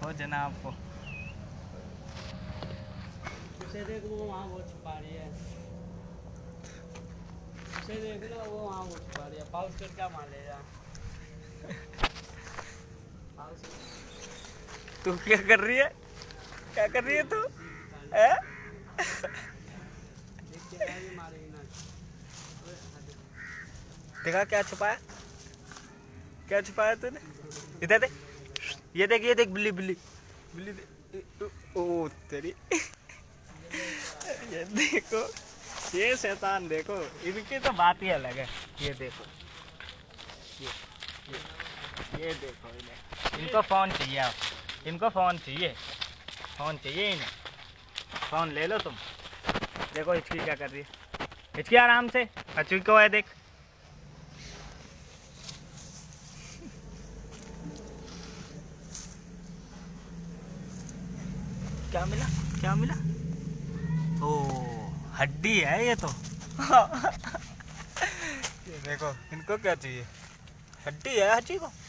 हो जनाब को। उसे देख वो वहाँ वो छुपा रही है, उसे देख लो वो वहाँ वो छुपा रही है। पाउच कर क्या मान लेगा? तू क्या कर रही है? क्या कर रही है तू? देखा क्या छुपाया? क्या छुपाया तूने? इधर देख, ये देख बिल्ली बिल्ली बिल्ली ओ तेरी ये देखो, ये शैतान देखो, इनकी तो बात ही अलग है। ये देखो, ये देखो इन्हें, इनको फोन चाहिए। आप इनको फोन चाहिए इन्हें। फोन ले लो तुम। देखो हिचकी क्या कर रही है, हिचकी आराम से। अच्छी को है देख, क्या मिला? ओ हड्डी है ये तो। ये देखो, इनको क्या चाहिए? हड्डी है हड्डी को।